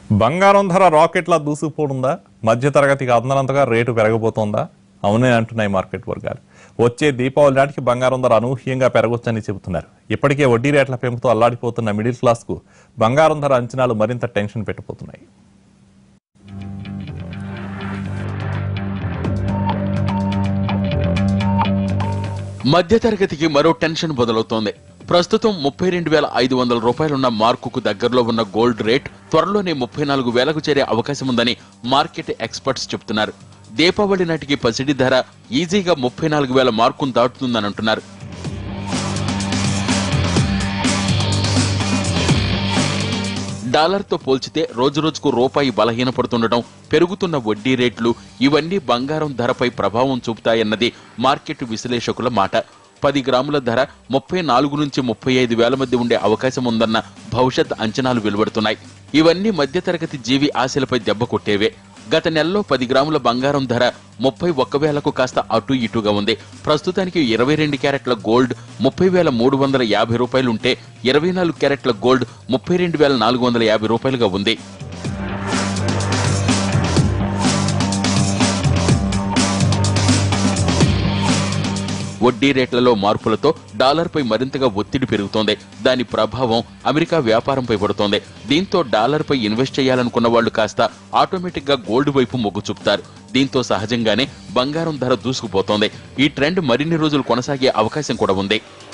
బంగారం ధర రాకెట్లా దూసుకుపోతుందా? మధ్యతరగతికి అందనంతగా రేటు పెరగబోతోందా? అవునే అంటున్నాయి మార్కెట్ వర్గాలు. వచ్చే దీపావళి నాటికి బంగారం ధర అనూహ్యంగా పెరగొచ్చని చెబుతున్నారు. ఇప్పటికే వడ్డీ రేట్ల పెంపుతో అల్లాడిపోతున్న మిడిల్ క్లాస్కు బంగారం ధర అంచనాలు మరింత టెన్షన్ పెట్టబోతున్నాయి. మధ్యతరగతికి మరో టెన్షన్ మొదలవుతోంది. ప్రస్తుతం 32,500 రూపాయలున్న మార్కుకు దగ్గరలో ఉన్న గోల్డ్ రేట్ త్వరలోనే 34,000కు చేరే అవకాశం ఉందని మార్కెట్ ఎక్స్పర్ట్స్ చెబుతున్నారు. దీపావళి నాటికి పసిడి ధర ఈజీగా 34,000 మార్కును దాటుతుందని అంటున్నారు. డాలర్తో పోల్చితే రోజురోజుకు రూపాయి బలహీనపడుతుండటం, పెరుగుతున్న వడ్డీ రేట్లు ఇవన్నీ బంగారం ధరపై ప్రభావం చూపుతాయన్నది మార్కెట్ విశ్లేషకుల మాట. 10 గ్రాముల ధర 34 నుంచి 35,000 మధ్య ఉండే అవకాశం ఉందన్న భవిష్యత్ అంచనాలు వెలువడుతున్నాయి. ఇవన్నీ మధ్యతరగతి జీవి ఆశలపై దెబ్బ కొట్టేవే. గత నెలలో 10 గ్రాముల బంగారం ధర 31,000కు కాస్త అటు ఇటుగా ఉంది. ప్రస్తుతానికి 22 క్యారెట్ల గోల్డ్ 30,350 రూపాయలుంటే 24 క్యారెట్ల గోల్డ్ 32,450 రూపాయలుగా ఉంది. వడ్డీ రేట్లలో మార్పులతో డాలర్పై మరింతగా ఒత్తిడి పెరుగుతోంది. దాని ప్రభావం అమెరికా వ్యాపారంపై పడుతోంది. దీంతో డాలర్పై ఇన్వెస్ట్ చేయాలనుకున్న వాళ్లు కాస్త ఆటోమేటిక్ గా గోల్డ్ వైపు మొగ్గు చూపుతారు. దీంతో సహజంగానే బంగారం ధర దూసుకుపోతోంది. ఈ ట్రెండ్ మరిన్ని రోజులు కొనసాగే అవకాశం కూడా ఉంది.